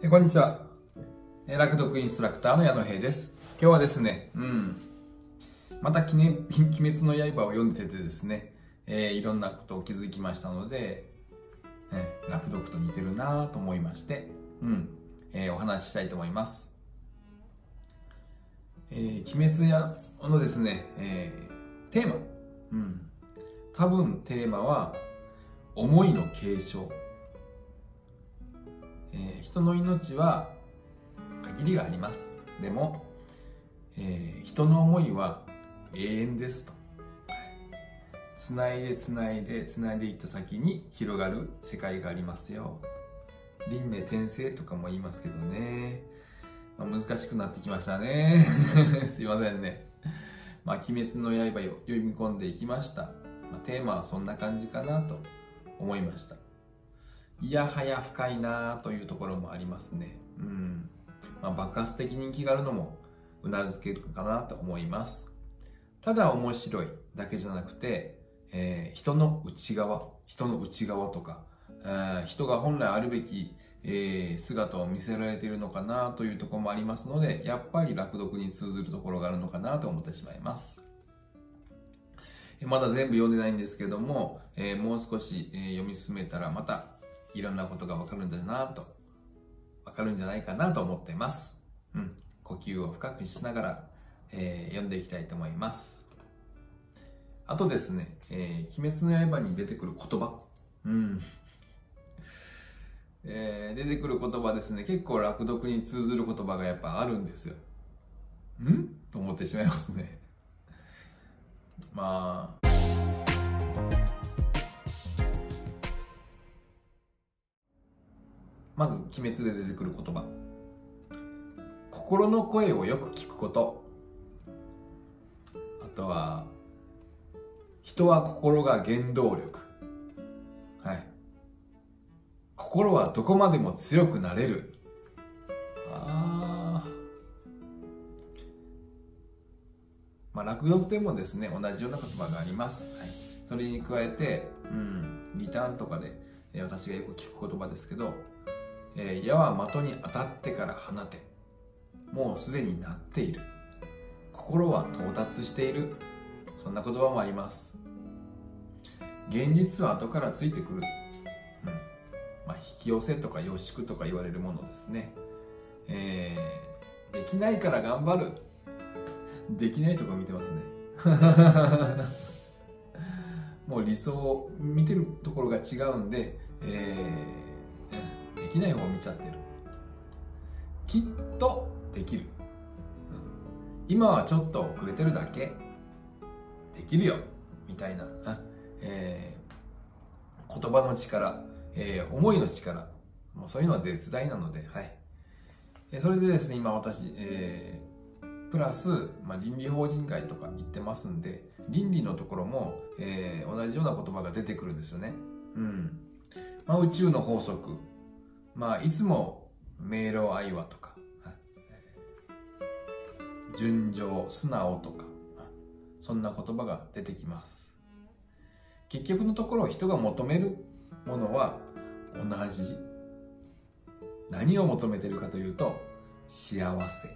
こんにちは。落読インストラクターの矢野平です。今日はですね、また鬼滅の刃を読んでてですね、いろんなことを気づきましたので、落読と似てるなぁと思いまして、お話ししたいと思います。鬼滅のですね、テーマ、多分テーマは、思いの継承。人の命は限りがあります。でも、人の思いは永遠ですと。つないでつないでつないでいった先に広がる世界がありますよ。輪廻転生とかも言いますけどね。難しくなってきましたね。すいませんね。鬼滅の刃を読み込んでいきました。テーマはそんな感じかなと思いました。いやはや深いなというところもありますね。爆発的人気があるのもうなずけるかなと思います。ただ面白いだけじゃなくて、人の内側とか、人が本来あるべき、姿を見せられているのかなというところもありますので、やっぱり落読に通ずるところがあるのかなと思ってしまいます。まだ全部読んでないんですけども、もう少し、読み進めたらまたいろんなことがわかるんじゃないかなと思っています。呼吸を深くしながら、読んでいきたいと思います。あとですね、鬼滅の刃に出てくる言葉。出てくる言葉ですね、結構落読に通ずる言葉がやっぱあるんですよ。と思ってしまいますね。まず、鬼滅で出てくる言葉。心の声をよく聞くこと。あとは、人は心が原動力。心はどこまでも強くなれる。落読でもですね、同じような言葉があります。それに加えて、リターンとかで、私がよく聞く言葉ですけど、矢は的に当たってから放て。もうすでになっている。心は到達している。そんな言葉もあります。現実は後からついてくる。引き寄せとか予祝とか言われるものですね。できないから頑張る。できないとこ見てますね。もう理想を見てるところが違うんで、できない方を見ちゃってる。きっとできる。今はちょっと遅れてるだけ。できるよ。みたいな、言葉の力、思いの力。もうそういうのは絶大なので、それでですね、今私、プラス、倫理法人会とか言ってますんで、倫理のところも、同じような言葉が出てくるんですよね。宇宙の法則。いつも明朗愛和とか、純情、素直とか、そんな言葉が出てきます。結局のところ、人が求めるものは同じ。何を求めているかというと、幸せ。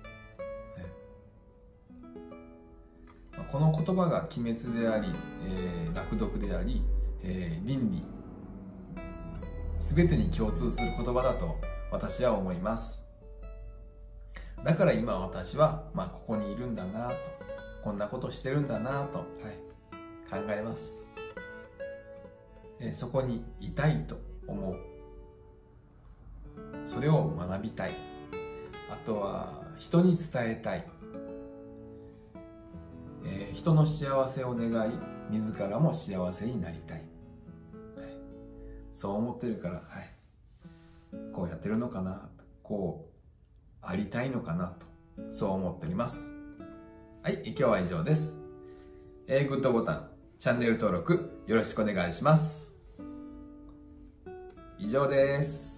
この言葉が鬼滅であり、落読であり、倫理、すべてに共通する言葉だと私は思います。だから今私は、ここにいるんだなと、こんなことしてるんだなと、考えます。そこにいたいと思う。それを学びたい。あとは人に伝えたい。人の幸せを願い、自らも幸せになりたい。そう思ってるから、こうやってるのかな、こうありたいのかなと、そう思っております。今日は以上です。グッドボタン、チャンネル登録よろしくお願いします。以上です。